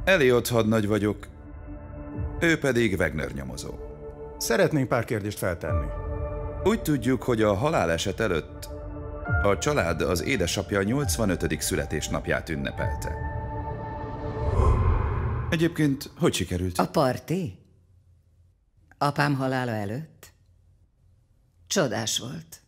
Elliot hadnagy vagyok, ő pedig Wagner nyomozó. Szeretnénk pár kérdést feltenni. Úgy tudjuk, hogy a haláleset előtt a család az édesapja 85. születésnapját ünnepelte. Egyébként hogy sikerült? A parti? Apám halála előtt? Csodás volt.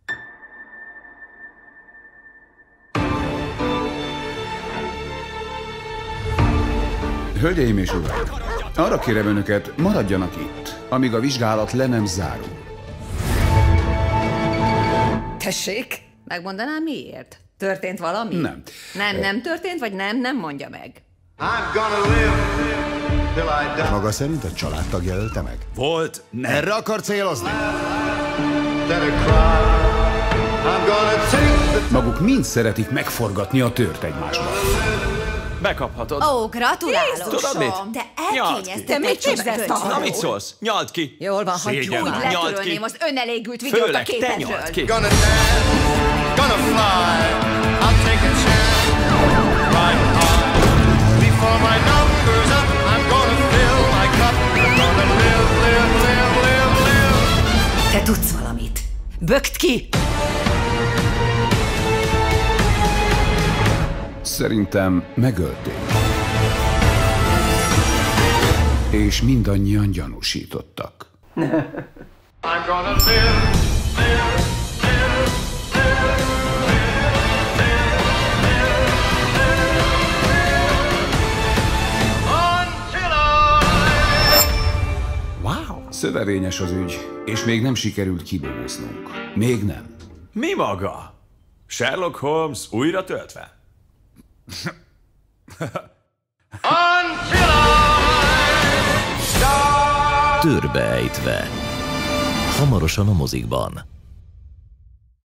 Hölgyeim és uraim, arra kérem önöket, maradjanak itt, amíg a vizsgálat le nem zárul. Tessék? Megmondanám miért? Történt valami? Nem. Nem történt, vagy nem mondja meg. Maga szerint a családtagja ölte meg? Volt, nem. Erre akar célozni? Maguk mind szeretik megforgatni a tört egymásban. Bekaphatod. Ó, gratulálok! Tudod mit? De Nyald elkényeztetett ki. Te mit képzelsz csodabölcsön. Na, mit szólsz? Nyald ki! Jól van, hagyjuk Szégyen már. már. Nyald ki. Letörölném az önelégült videót a Főleg te képedről. nyald ki! Gonna dance, gonna fly, I'll take a chance, right high. Before my number's up, I'm gonna fill my cup, gonna live, live, live, live, live. Te tudsz valamit. Bögd ki! Szerintem megölték. És mindannyian gyanúsítottak. I'm gonna live, live, live, live, until Wow! Szövevényes az ügy, és még nem sikerült kidolgoznunk. Még nem. Mi maga? Sherlock Holmes újra töltve? until I start. Törbeejtve. Hamarosan a mozikban.